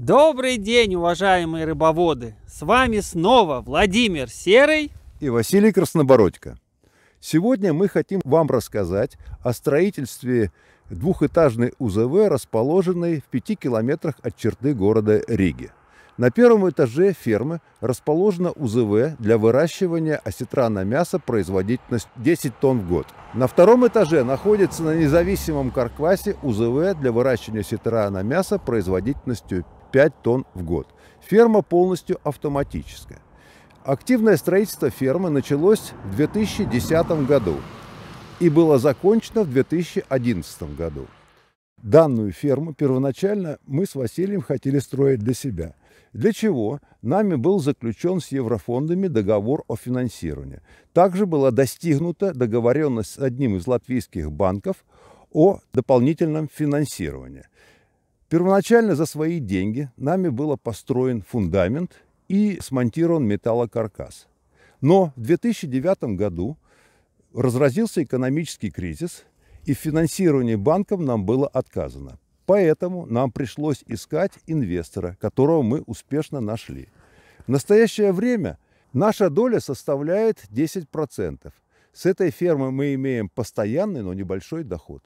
Добрый день, уважаемые рыбоводы! С вами снова Владимир Серый и Василий Краснобородько. Сегодня мы хотим вам рассказать о строительстве двухэтажной УЗВ, расположенной в 5 километрах от черты города Риги. На первом этаже фермы расположена УЗВ для выращивания осетрана мяса производительностью 10 тонн в год. На втором этаже находится на независимом каркасе УЗВ для выращивания осетрана мяса производительностью 5 тонн в год. Ферма полностью автоматическая. Активное строительство фермы началось в 2010 году и было закончено в 2011 году. Данную ферму первоначально мы с Василием хотели строить для себя. Для чего нами был заключен с еврофондами договор о финансировании. Также была достигнута договоренность с одним из латвийских банков о дополнительном финансировании. Первоначально за свои деньги нами был построен фундамент и смонтирован металлокаркас. Но в 2009 году разразился экономический кризис, и в финансировании банков нам было отказано. Поэтому нам пришлось искать инвестора, которого мы успешно нашли. В настоящее время наша доля составляет 10%. С этой фермы мы имеем постоянный, но небольшой доход.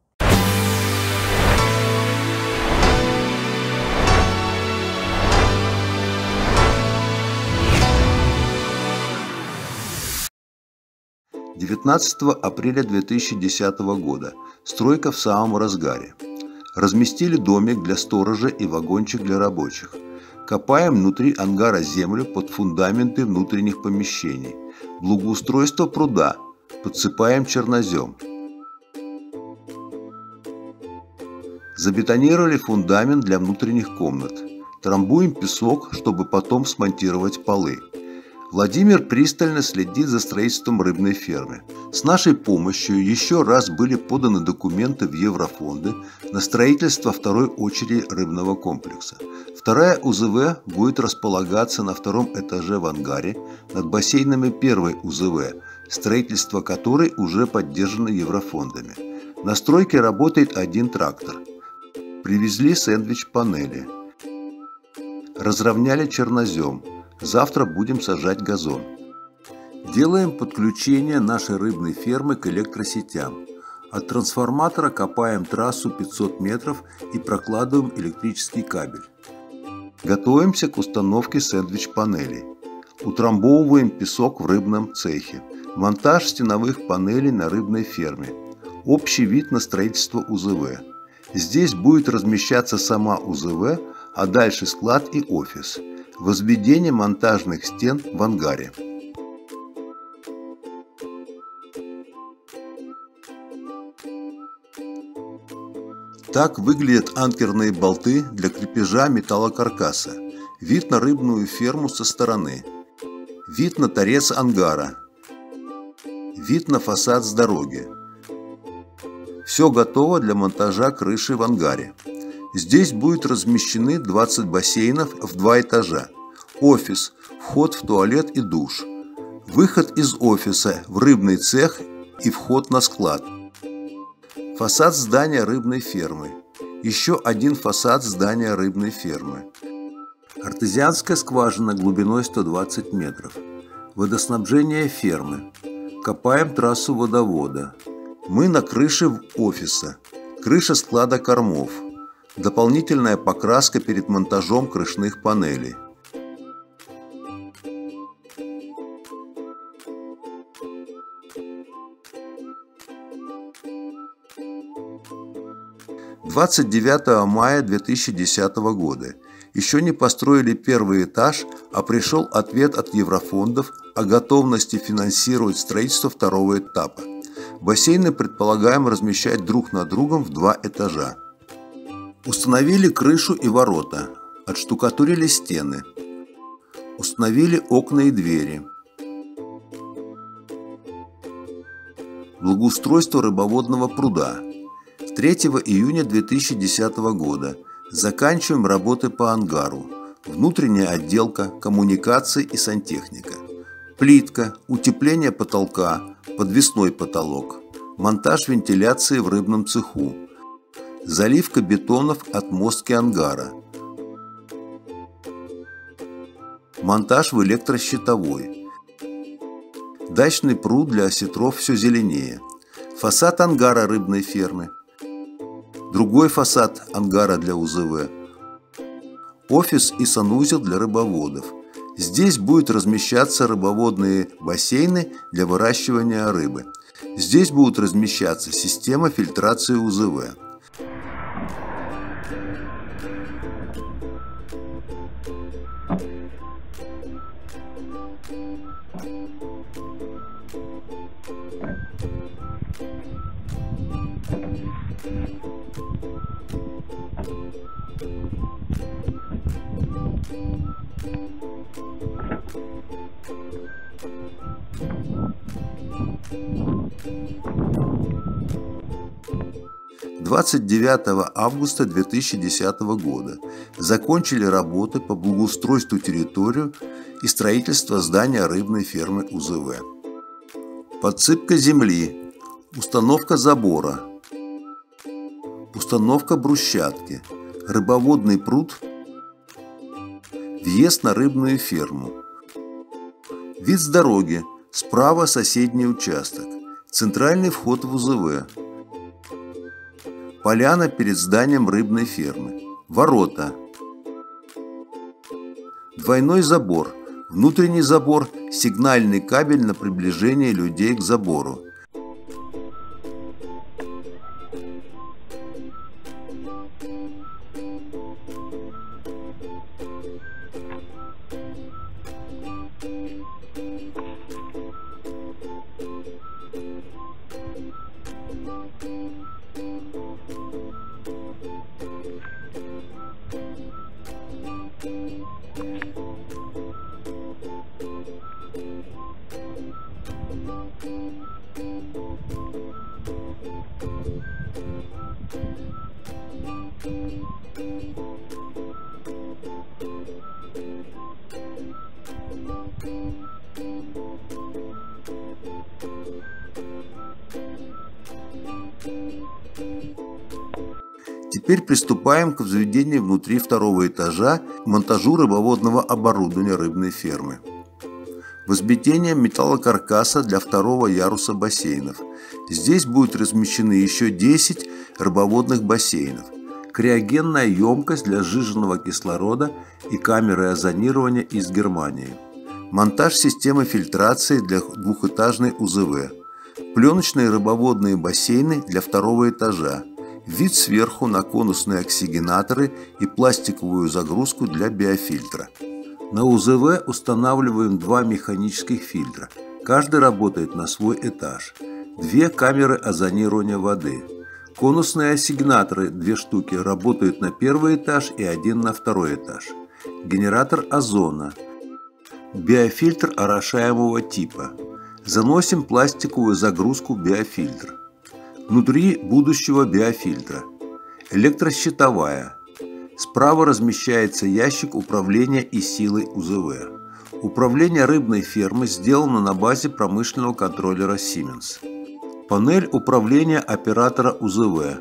– 19 апреля 2010 года. Стройка в самом разгаре. Разместили домик для сторожа и вагончик для рабочих. Копаем внутри ангара землю под фундаменты внутренних помещений. Благоустройство пруда. Подсыпаем чернозем. Забетонировали фундамент для внутренних комнат. Трамбуем песок, чтобы потом смонтировать полы. Владимир пристально следит за строительством рыбной фермы. С нашей помощью еще раз были поданы документы в еврофонды на строительство второй очереди рыбного комплекса. Вторая УЗВ будет располагаться на втором этаже в ангаре над бассейнами первой УЗВ, строительство которой уже поддержано еврофондами. На стройке работает один трактор. Привезли сэндвич-панели. Разровняли чернозем. Завтра будем сажать газон. Делаем подключение нашей рыбной фермы к электросетям. От трансформатора копаем трассу 500 метров и прокладываем электрический кабель. Готовимся к установке сэндвич-панелей. Утрамбовываем песок в рыбном цехе. Монтаж стеновых панелей на рыбной ферме. Общий вид на строительство УЗВ. Здесь будет размещаться сама УЗВ, а дальше склад и офис. Возведение монтажных стен в ангаре. Так выглядят анкерные болты для крепежа металлокаркаса. Вид на рыбную ферму со стороны. Вид на торец ангара. Вид на фасад с дороги. Все готово для монтажа крыши в ангаре. Здесь будут размещены 20 бассейнов в 2 этажа. Офис, вход в туалет и душ. Выход из офиса в рыбный цех и вход на склад. Фасад здания рыбной фермы. Еще один фасад здания рыбной фермы. Артезианская скважина глубиной 120 метров. Водоснабжение фермы. Копаем трассу водовода. Мы на крыше офиса. Крыша склада кормов. Дополнительная покраска перед монтажом крышных панелей. – 29 мая 2010 года. Еще не построили первый этаж, а пришел ответ от еврофондов о готовности финансировать строительство второго этапа. Бассейны предполагаем размещать друг над другом в 2 этажа. Установили крышу и ворота, отштукатурили стены, установили окна и двери. Благоустройство рыбоводного пруда. 3 июня 2010 года. Заканчиваем работы по ангару. Внутренняя отделка, коммуникации и сантехника. Плитка, утепление потолка, подвесной потолок. Монтаж вентиляции в рыбном цеху. Заливка бетонов от мостки ангара. Монтаж в электрощитовой. Дачный пруд для осетров все зеленее. Фасад ангара рыбной фермы. Другой фасад ангара для УЗВ. Офис и санузел для рыбоводов. Здесь будут размещаться рыбоводные бассейны для выращивания рыбы. Здесь будут размещаться система фильтрации УЗВ. «29 августа 2010 года закончили работы по благоустройству территории и строительство здания рыбной фермы УЗВ. Подсыпка земли, установка забора, установка брусчатки, рыбоводный пруд, въезд на рыбную ферму. Вид с дороги, справа соседний участок, центральный вход в УЗВ. Поляна перед зданием рыбной фермы. Ворота. Двойной забор. Внутренний забор. Сигнальный кабель на приближение людей к забору. Теперь приступаем к возведению внутри второго этажа и монтажу рыбоводного оборудования рыбной фермы. Возбетение металлокаркаса для второго яруса бассейнов. Здесь будут размещены еще 10 рыбоводных бассейнов, криогенная емкость для сжиженного кислорода и камеры озонирования из Германии. Монтаж системы фильтрации для двухэтажной УЗВ. Пленочные рыбоводные бассейны для второго этажа. Вид сверху на конусные оксигенаторы и пластиковую загрузку для биофильтра. На УЗВ устанавливаем 2 механических фильтра. Каждый работает на свой этаж. 2 камеры озонирования воды. Конусные ассигнаторы 2 штуки работают на первый этаж и 1 на второй этаж. Генератор озона. Биофильтр орошаемого типа. Заносим пластиковую загрузку биофильтр. Внутри будущего биофильтра. Электрощитовая. Справа размещается ящик управления и силой УЗВ. Управление рыбной фермы сделано на базе промышленного контроллера Siemens. Панель управления оператора УЗВ.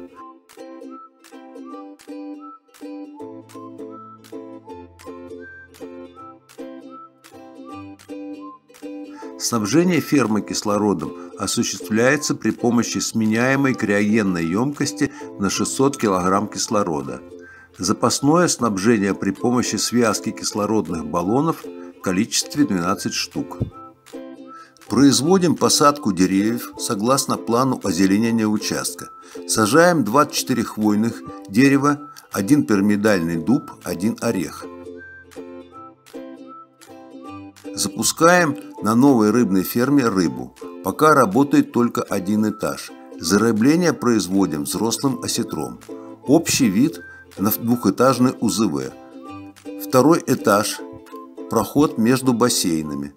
Снабжение фермы кислородом осуществляется при помощи сменяемой криогенной емкости на 600 кг кислорода. Запасное снабжение при помощи связки кислородных баллонов в количестве 12 штук. Производим посадку деревьев согласно плану озеленения участка. Сажаем 24 хвойных дерева, 1 пирамидальный дуб, 1 орех. Запускаем на новой рыбной ферме рыбу. Пока работает только 1 этаж. Зарыбление производим взрослым осетром. Общий вид на двухэтажный УЗВ. Второй этаж. Проход между бассейнами.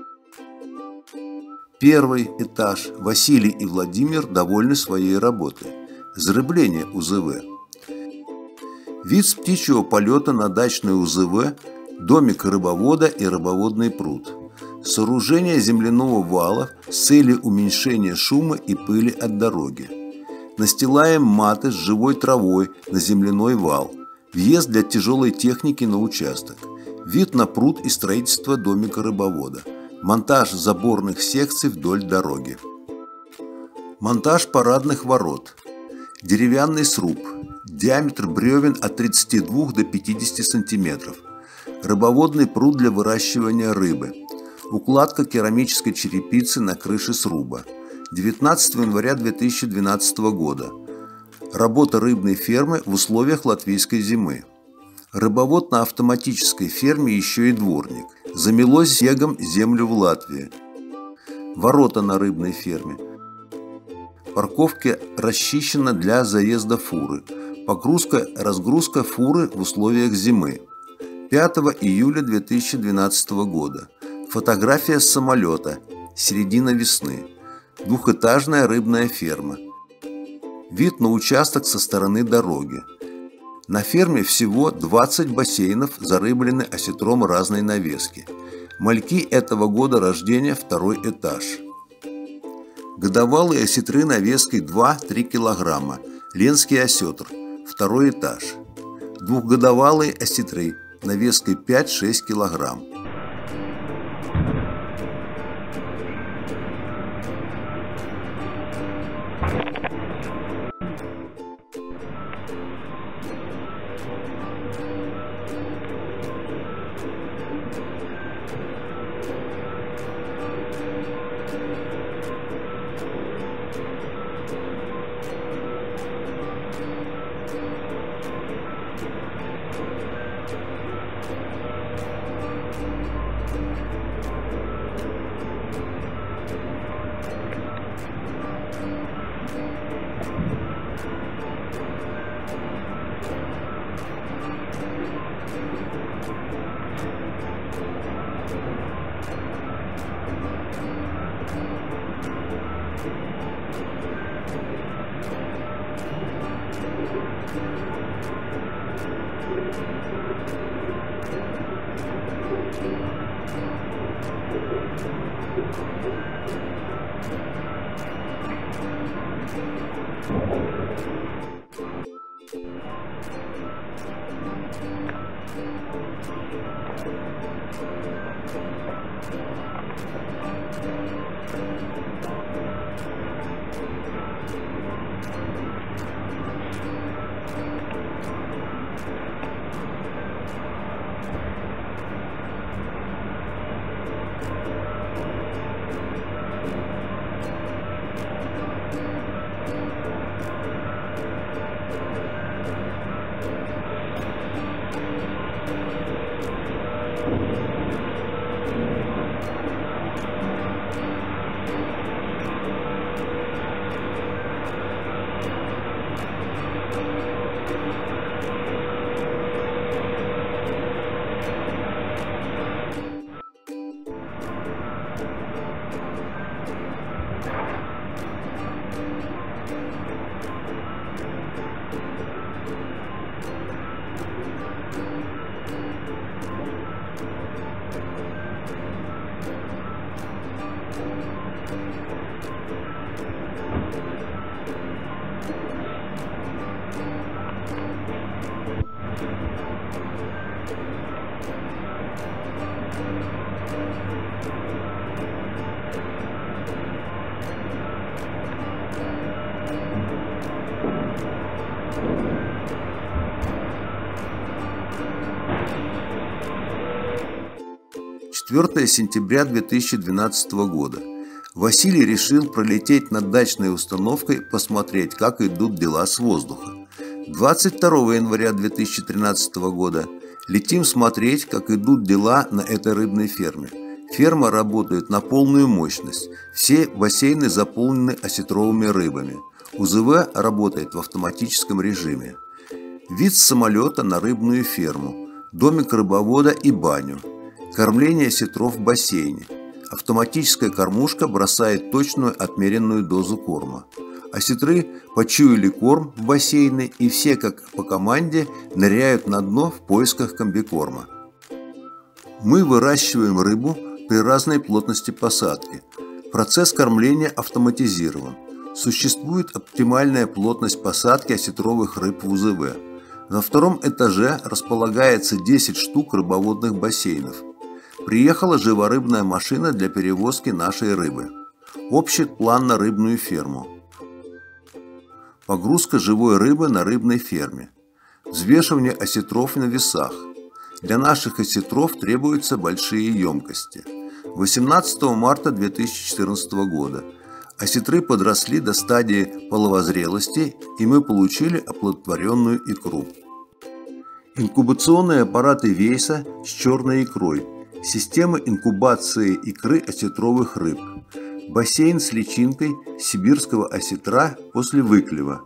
Первый этаж. Василий и Владимир довольны своей работой. Зарыбление УЗВ. Вид с птичьего полета на дачный УЗВ. Домик рыбовода и рыбоводный пруд. Сооружение земляного вала с целью уменьшения шума и пыли от дороги. Настилаем маты с живой травой на земляной вал. Въезд для тяжелой техники на участок. Вид на пруд и строительство домика рыбовода. Монтаж заборных секций вдоль дороги. Монтаж парадных ворот. Деревянный сруб. Диаметр бревен от 32 до 50 см. Рыбоводный пруд для выращивания рыбы. Укладка керамической черепицы на крыше сруба. 19 января 2012 года. Работа рыбной фермы в условиях латвийской зимы. Рыбовод на автоматической ферме еще и дворник. Замело снегом землю в Латвии. Ворота на рыбной ферме. Парковка расчищена для заезда фуры. Погрузка-разгрузка фуры в условиях зимы. 5 июля 2012 года. Фотография с самолета. Середина весны. Двухэтажная рыбная ферма. Вид на участок со стороны дороги. На ферме всего 20 бассейнов зарыблены осетром разной навески. Мальки этого года рождения, 2-й этаж. Годовалые осетры навеской 2-3 кг. Ленский осетр, 2-й этаж. Двухгодовалые осетры навеской 5-6 кг. «4 сентября 2012 года. Василий решил пролететь над дачной установкой, посмотреть, как идут дела с воздуха. 22 января 2013 года. Летим смотреть, как идут дела на этой рыбной ферме. Ферма работает на полную мощность. Все бассейны заполнены осетровыми рыбами. УЗВ работает в автоматическом режиме. Вид с самолета на рыбную ферму. Домик рыбовода и баню. Кормление осетров в бассейне. Автоматическая кормушка бросает точную отмеренную дозу корма. Осетры почуяли корм в бассейне и все, как по команде, ныряют на дно в поисках комбикорма. Мы выращиваем рыбу при разной плотности посадки. Процесс кормления автоматизирован. Существует оптимальная плотность посадки осетровых рыб в УЗВ. На втором этаже располагается 10 штук рыбоводных бассейнов. Приехала живорыбная машина для перевозки нашей рыбы. Общий план на рыбную ферму. Погрузка живой рыбы на рыбной ферме. Взвешивание осетров на весах. Для наших осетров требуются большие емкости. 18 марта 2014 года осетры подросли до стадии половозрелости, и мы получили оплодотворенную икру. Инкубационные аппараты Вейса с черной икрой. Система инкубации икры осетровых рыб. Бассейн с личинкой сибирского осетра после выклева.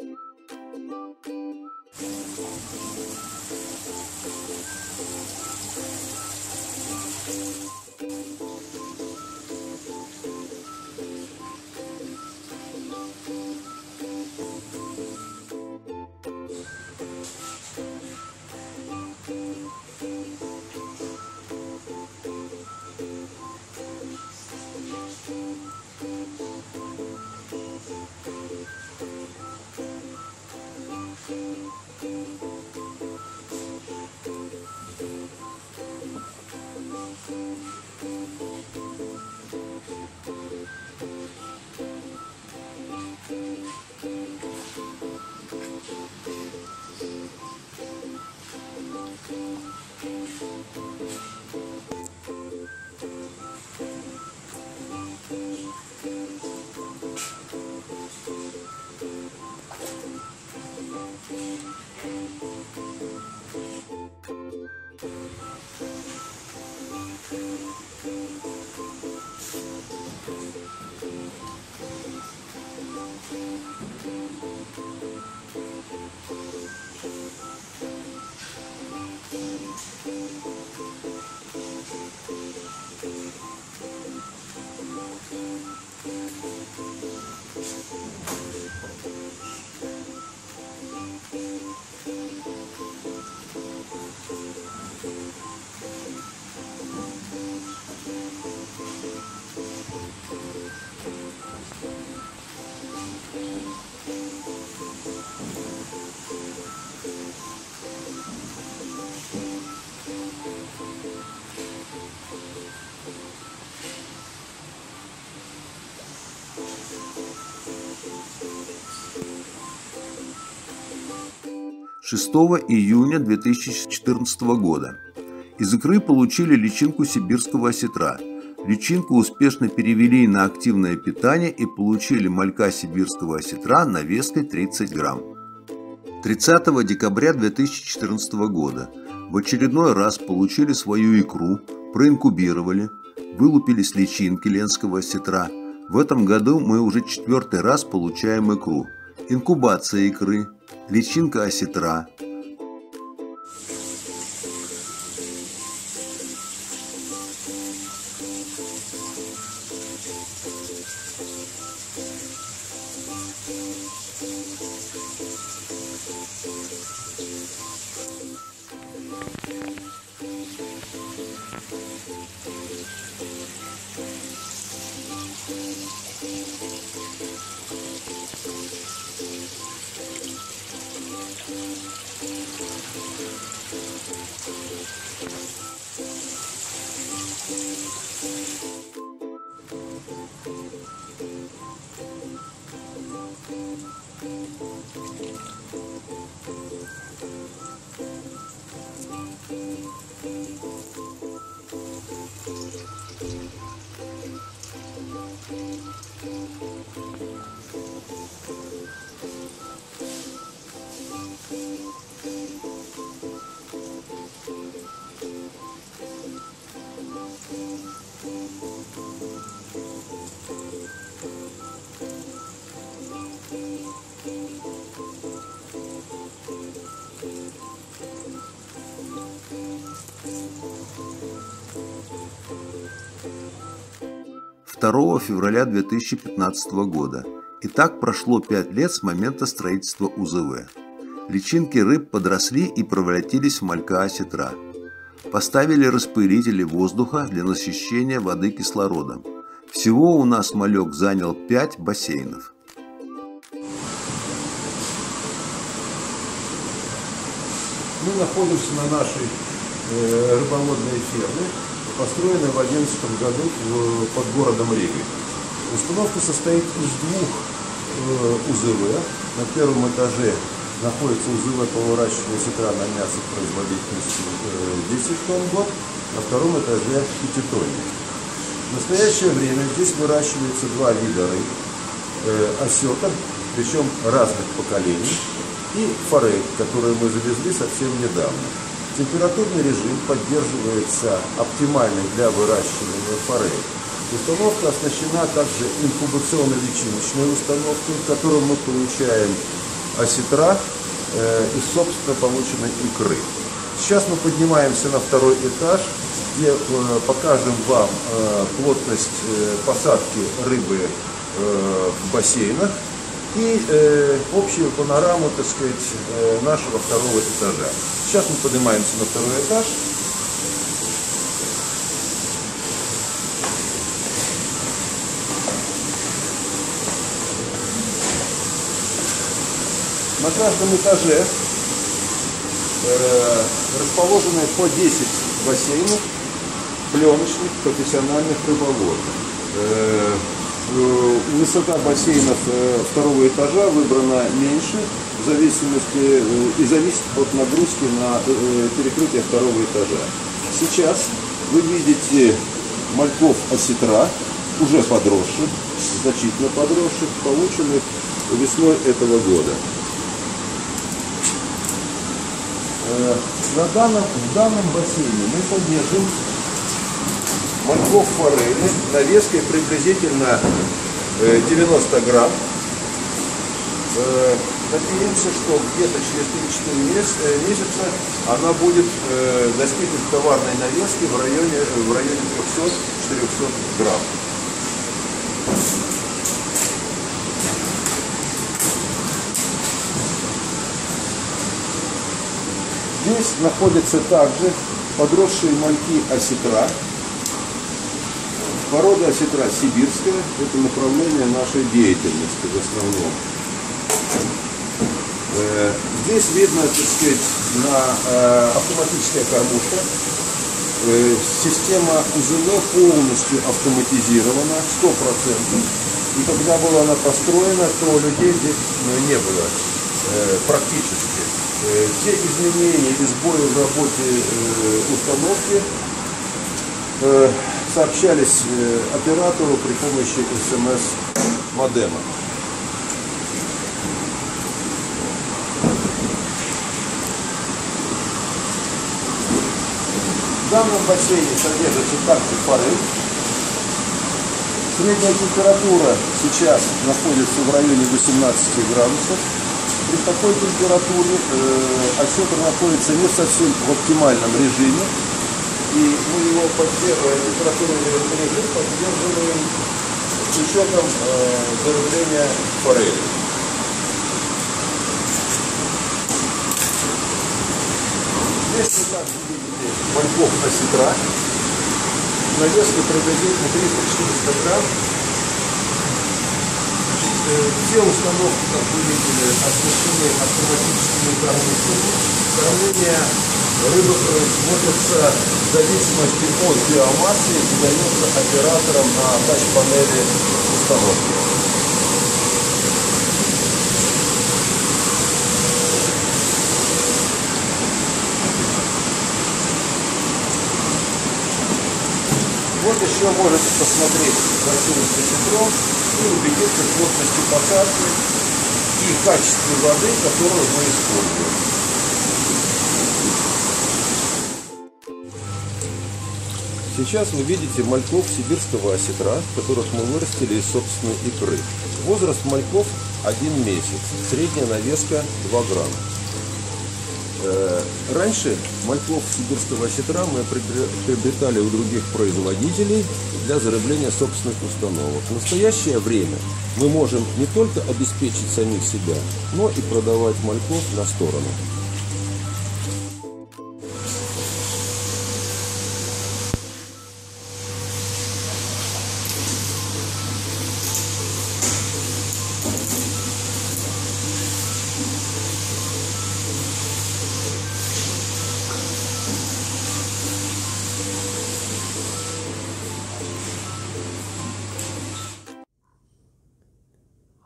– 6 июня 2014 года. Из икры получили личинку сибирского осетра. Личинку успешно перевели на активное питание и получили малька сибирского осетра на веске 30 грамм. 30 декабря 2014 года в очередной раз получили свою икру, проинкубировали, вылупили с личинки ленского осетра. В этом году мы уже 4-й раз получаем икру. Инкубация икры, личинка осетра. –2 февраля 2015 года. И так прошло 5 лет с момента строительства УЗВ. Личинки рыб подросли и превратились в малька осетра. Поставили распылители воздуха для насыщения воды кислородом. Всего у нас малек занял 5 бассейнов. Мы находимся на нашей рыболовной ферме, построенной в 2011 году под городом Ригой. Установка состоит из двух УЗВ. На первом этаже находится УЗВ по выращиванию осетра на мясо производительностью 10 тонн в год, на втором этаже 5-тонник. В настоящее время здесь выращивается два вида рыб. Осетр, причем разных поколений, и форель, которую мы завезли совсем недавно. Температурный режим поддерживается оптимальной для выращивания форели. Установка оснащена также инкубационно-личиночной установкой, в которой мы получаем осетра из собственно полученной икры. Сейчас мы поднимаемся на второй этаж, где покажем вам плотность посадки рыбы в бассейнах и общую панораму, так сказать, нашего второго этажа. Сейчас мы поднимаемся на второй этаж. На каждом этаже расположены по 10 бассейнов пленочных профессиональных рыболовов. Высота бассейнов второго этажа выбрана меньше, и зависит от нагрузки на перекрытие второго этажа. Сейчас вы видите мальков осетра, уже подросших, значительно подросших, полученных весной этого года. В данном бассейне мы содержим мальков форели навеской приблизительно 90 грамм. Надеемся, что где-то через 3-4 месяца она будет достигнуть товарной навески в районе 300-400 грамм. Здесь находятся также подросшие мальки осетра. Порода осетра сибирская, это направление нашей деятельности в основном. Здесь видно, так сказать, автоматическая кормушка. Система УЗВ полностью автоматизирована, 100%. И когда была она построена, то людей здесь не было практически. Все изменения и сбои в работе установки сообщались оператору при помощи СМС-модема. В данном бассейне содержится также форель. Средняя температура сейчас находится в районе 18 градусов. При такой температуре осетр находится не совсем в оптимальном режиме. И мы его температурный режим поддерживаем с учетом зарыбления форели. Здесь вы также видите мальков осетра. Навеска приблизительно 300-400 грамм. Все установки, как вы видели, оснащены автоматическими кормушками. Кормление рыбы производится в зависимости от биомассы и дается оператором на тач-панели установки. Вот еще можете посмотреть бассейн с осетром и убедиться в плотности посадки и качестве воды, которую мы используем. Сейчас вы видите мальков сибирского осетра, которых мы вырастили из собственной икры. Возраст мальков 1 месяц, средняя навеска 2 грамма. Раньше мальков сибирского осетра мы приобретали у других производителей для зарыбления собственных установок. В настоящее время мы можем не только обеспечить самих себя, но и продавать мальков на сторону.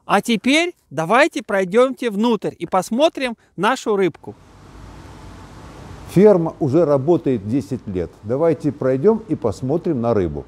А теперь давайте пройдемте внутрь и посмотрим нашу рыбку. Ферма уже работает 10 лет. Давайте пройдем и посмотрим на рыбу.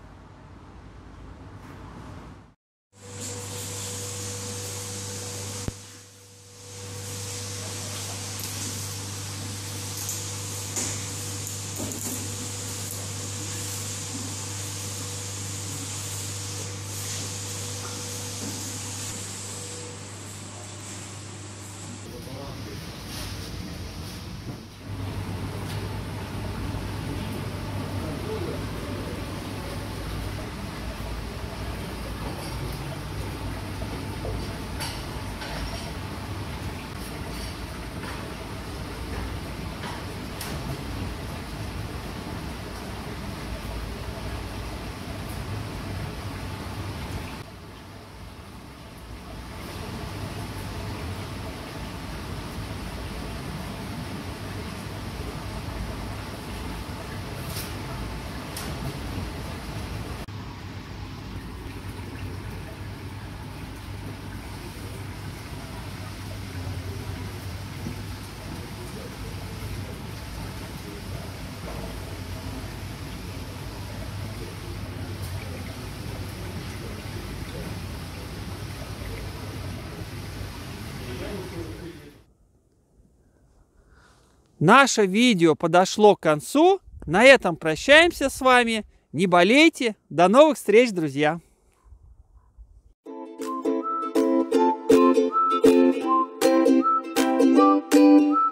Наше видео подошло к концу. На этом прощаемся с вами. Не болейте. До новых встреч, друзья. Thank you.